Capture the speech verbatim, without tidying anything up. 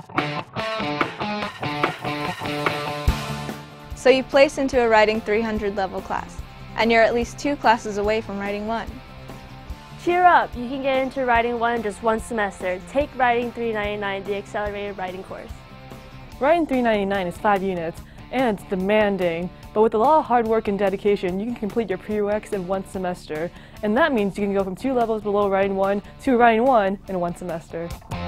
So you place into a Writing three hundred level class, and you're at least two classes away from Writing one. Cheer up! You can get into Writing one in just one semester. Take Writing three ninety-nine, the accelerated writing course. Writing three ninety-nine is five units, and it's demanding, but with a lot of hard work and dedication, you can complete your prereqs in one semester, and that means you can go from two levels below Writing one to Writing one in one semester.